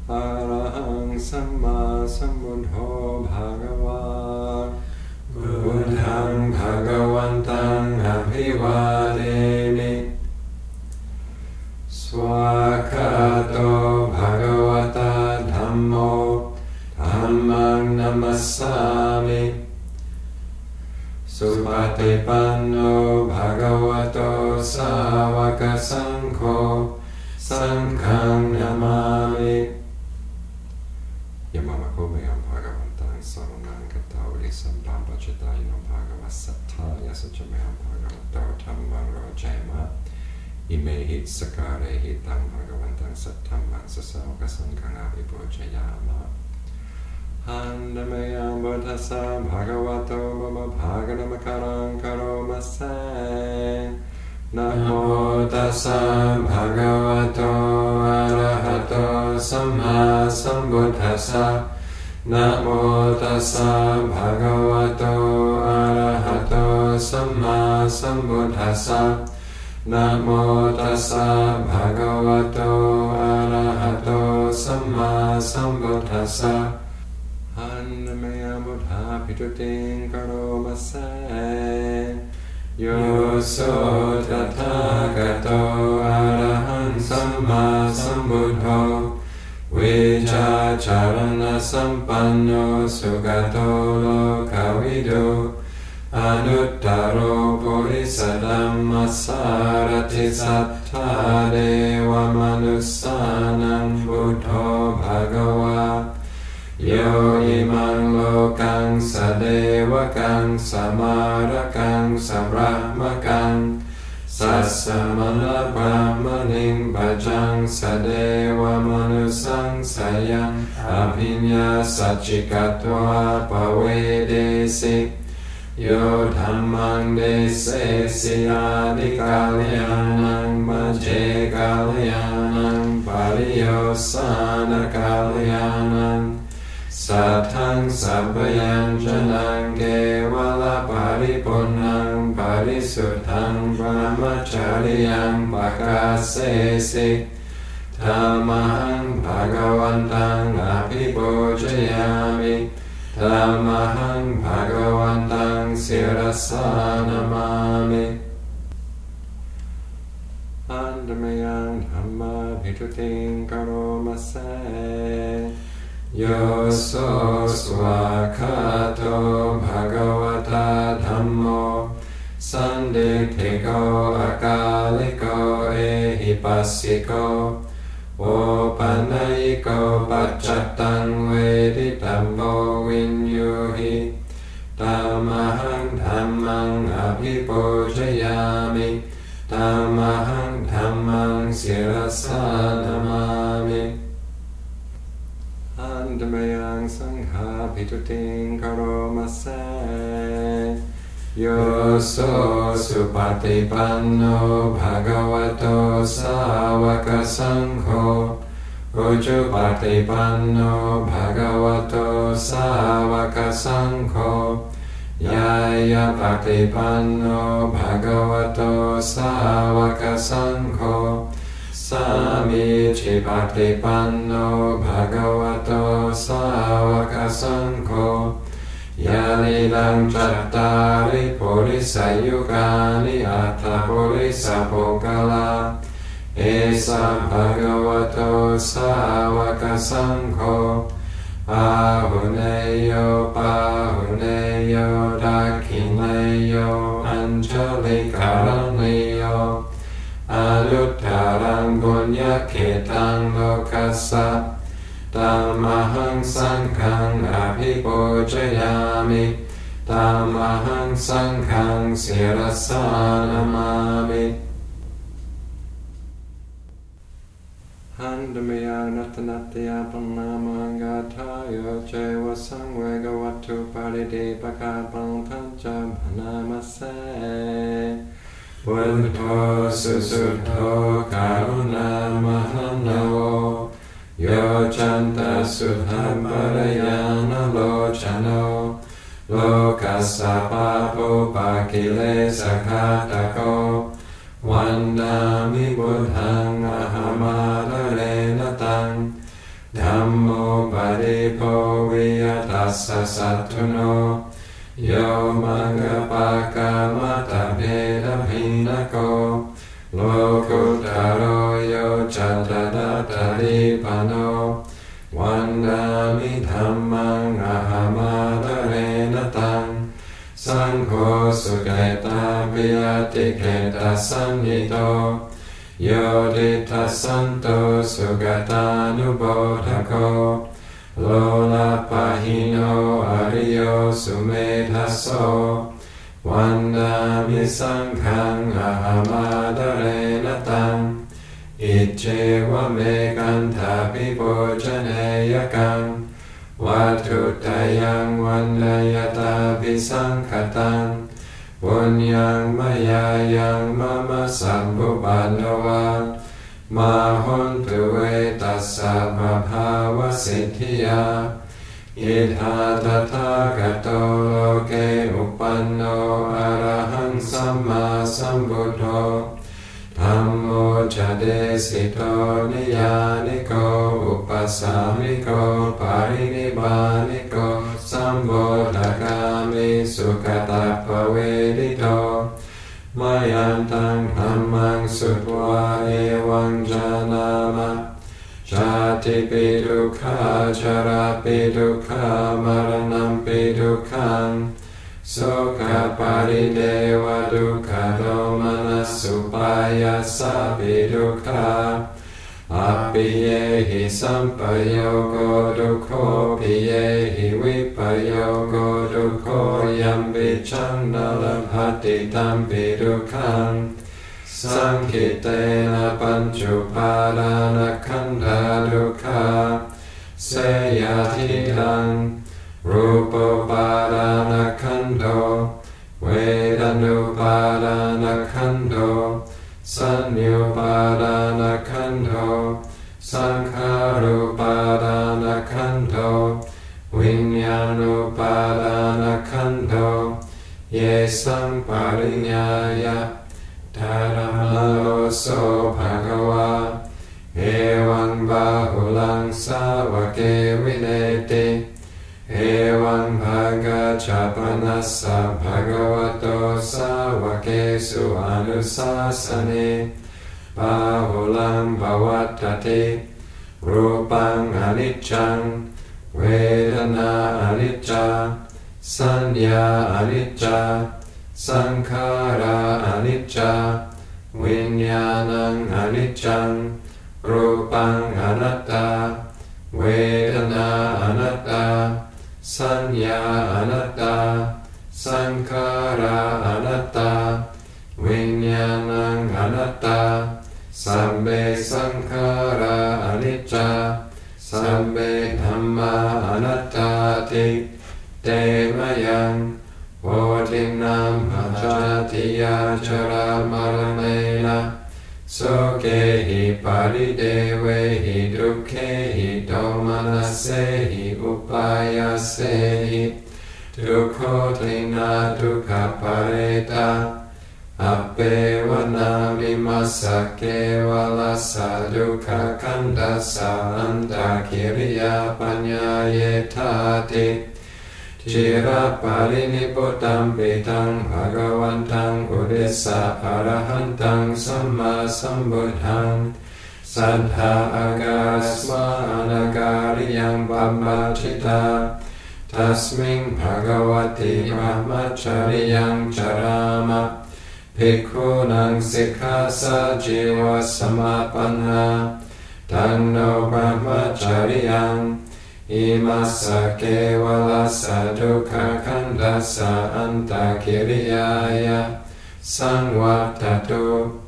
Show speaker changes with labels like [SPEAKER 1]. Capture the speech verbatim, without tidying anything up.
[SPEAKER 1] Arahang Samma Sambuddho Bhagava Buddhang Bhagavantang Abhivademi Swakato Bhagavata Dhammo Dhammang Namassami Supatipanno Bhagavato Savaka Sangho Sanghang Namami Yamamako Mayam Bhagavantang Saranang Katauri Sampam Pachitayinam Bhagavasattaya Sachamayam Bhagavato Dhammang Rojema Imehi Sakare Hitang Bhagavantang Sattamang Sasavaka Sanghang Abhibhojayama Handamayam Buddhasa Bhagavato Mama Bhaganamakarang Karomase Namo Tassa Bhagavato Arahato Samma Sambuddhassa Namo Tassa Bhagavato Arahato Samma Sambuddhassa Namo Tassa Bhagavato Arahato Samma Sambuddhassa Annamaya Buddha Pituting Karomase Yoso Tathagato Arahant Samma Sambuddho Vijacharana Sampanno Sugato Lokavido Anuttaro Purisadhamma Sarati Sattha Deva Manussanam Buddho Bhagava Yo imang lokang sadevakang samarakang sabrahmakang Sasamala brahmaning bhajang sadeva manusang sayang Abhinya sachikatva pavedesi Yo dhammang desesi adi kalyanang majje kalyanang pariyosana kalyanang Satang sabbayang janang kevala paripunang parisuddhang brahmacharyang pakasesi Dhammahang bhagavantang abhibhojayami Dhammahang bhagavantang sirasa namami Andamayang dhamma bhituting karomase Yoso swakato bhagavata dhammo sanditthiko akaliko ehipassiko opanayiko paccatang vedittammo vinyuhi dhammahang dhammang abhibhojayami dhammahang dhammang sirasa namami Andamayang sangha pituting karomase Yoso supatipanno bhagavato savaka sangho Ujupatipanno bhagavato savaka sangho Yaya patipanno bhagavato savaka sangho Samici patipanno bhagavato savaka sangho Yalilang cattari purisayukani atta purisapokala Esa bhagavato savaka sangho Ahuneyo pahuneyo dakineyo anjali karaniyo Aluttarang punya ketang lokasa Dhammahang sanghang abhibhojayami Dhammahang sanghang sirasa namami Handamayang natanatya pranamangatayo Jewa sangvegavatu paridipakapang pancha bhanamase Buddho susuddho karuna mahanavo Yo chanta sudham parayana lochano Lokasa papo pakile sakhatako Vandami buddhang ahamadare natang Dhammam สสะสัตถุโนโยมังกปากามตะเพดพินโกโลกุตโรโยจัตตะตะริปโนวันดามิธัมมังอะหัมาตะเรนตังสังโฆสุเกตาปิยติเกตัสสันนิโตโยติทัสสันโตสุกตานุโบทโกโลลาปะหิโนอริโยสุเมทัสโสวันดามิสังฆังอะหัมาตะเรนตังอิเจวะเมกันทาปิโปจเนยกังวัตถุตายังวันนายตาปิสังขตังปุญญังมยายังมะมะสัมปุปันโนวะมาหุนตุเวตัสสะภะภาวะสิทธิยาอิทาตถาคโตโลเกอุปันโนอะระหังสัมมาสัมพุทโธธัมโมจะเดสิโตนิยานิโกอุปสามิโกปารินิบานิโกสัมโพธกามิสุขตาภเวริโตมายันตังธัมมังสุตวะเอวังจานามะชาติปิทุกขาชราปิทุกขามรณะปิทุกขังโสกปาริเดวะทุกขโทมนัสสุปายาสาปิทุกขาอภิเยหิสัมปโยโกทุกโขภิเยหิวิปโยโกทุกโขยัมปิชังนลภัตติตัมปิทุกขังสังคิเตนะปัญจุปาทานขันธาทุกขาเสยทิตังรูปปาทานขันโธเวทนุปาทานขันโธสัญญุปาทานขันโธสังขารุปาทานขันโธวิญญาณุปาทานขันโธเยสังปริญญายะธารมโลโสภะคะวะเอวังบาหุลังสาวกเกวิเนติเอวังภะกะจาปนัสสะภะคะวะโตสาวกเกสุอนุสาสเนบาหุลังภวัตติรูปังอนิจจังเวทนาอนิจจาสัญญาอนิจจาสังขาราอนิจจาวิญญาณังอนิจจังรูปังอนัตตาเวทนาอนัตตาสัญญาอนัตตาสังขาราอนัตตาวิญญาณังอนัตตาสัมเบสังขาราอนิจจาสัมเบธัมมาอนัตตาติเตมะยังโพธินัมหะจาติยาชรามรณะนะโสเกหิปาริเดเวหิทุกเขหิโทมนัสเสหิอุปายาเสหิทุกโขทินาทุกขปาเรตาอเปวนามิมัสสะเกวลัสสะทุกขคันตัสสะอันตะกิริยาปัญญาเยธาติจิระปารินิพุตตัมปิตังภะคะวันตังอุเดสสะอะระหันตังสัมมาสัมพุทธังสัทธาอากาสมาอนาการิยังปัมมาชิตาตัสมิงภะคะวติพระมัจจริยังจารามะภิกขุนังสิกขาสะจีวะสมาปันหาตันโนพระมัจจริยังอิมัสสะเกวลัสสะทุกขคันธัสสะอันตะกิริยายะสังวัตตุ